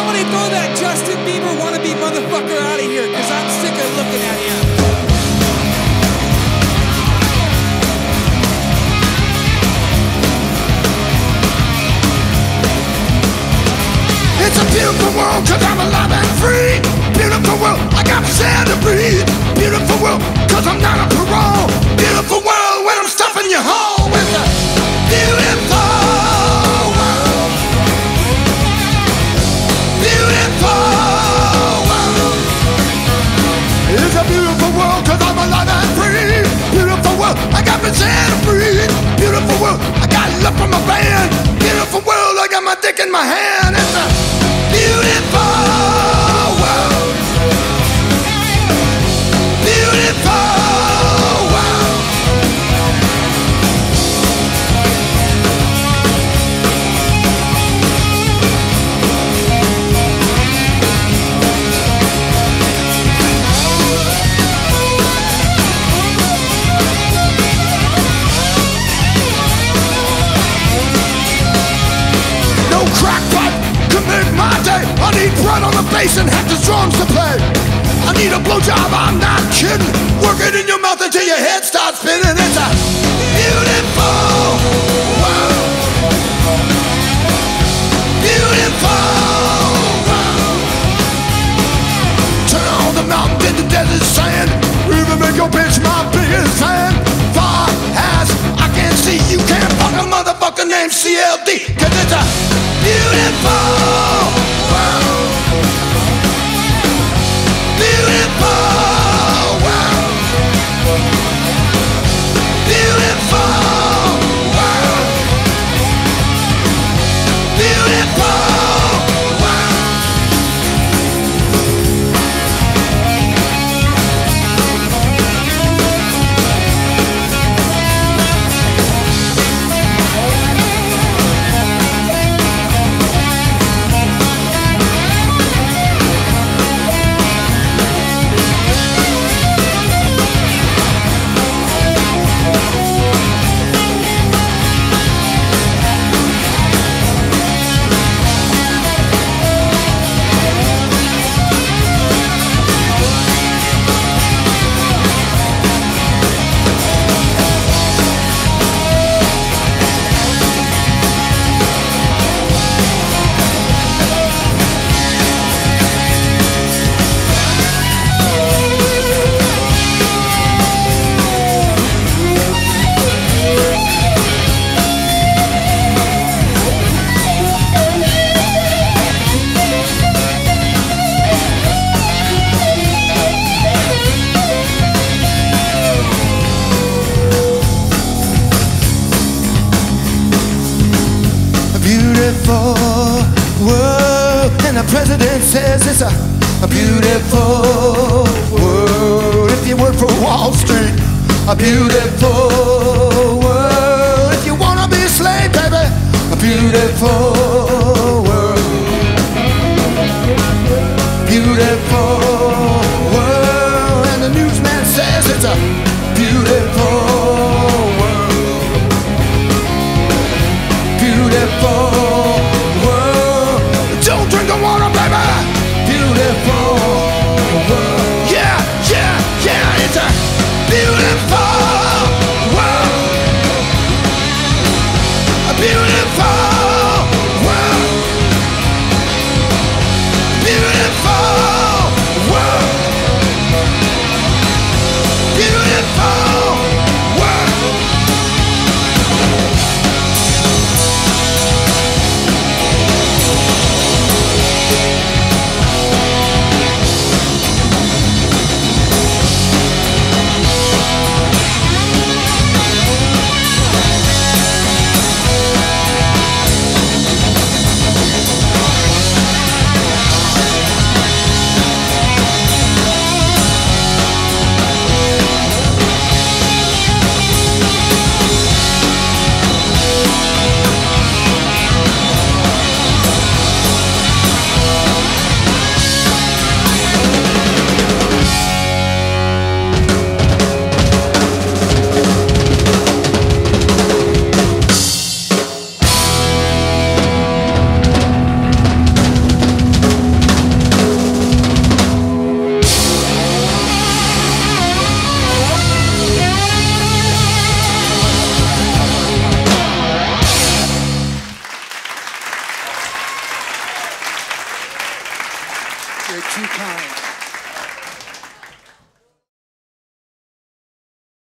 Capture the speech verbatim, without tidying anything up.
somebody throw that Justin Bieber wannabe motherfucker out of here, because I'm sick of looking at him. It's a beautiful world, cause I'm alive and free. Beautiful world, I got the air to breathe. Beautiful world, cause I'm not on parole. Beautiful world, when I'm stuffing you home. It's a beautiful world. Beautiful world. It's a beautiful world, cause I'm alive and free. Beautiful world, I got the air to breathe. Beautiful world, I got love from my band. Beautiful world, I got my dick in my hand. It's a beautiful world. Beautiful world. No crackpot can make my day. I need bread on the bass and half the drums to play. I need a blowjob, I'm not kidding. Work it in your mouth until your head starts spinning. It's a beautiful world. Beautiful world. Turn on the mountain into desert sand. Even make your bitch my biggest fan. Far as I can see, you can't fuck a motherfucker named C L D. Cause it's a beautiful world. Beautiful world. Beautiful world. Beautiful world. Beautiful world, and the president says it's a, a beautiful world. If you work for Wall Street, a beautiful world. If you wanna be a slave, baby, a beautiful world. Beautiful world, and the newsman says it's a beautiful world. Beautiful world. Don't drink the water, baby. Beautiful world. Yeah, yeah, yeah. It's a beautiful world. A beautiful You're too kind.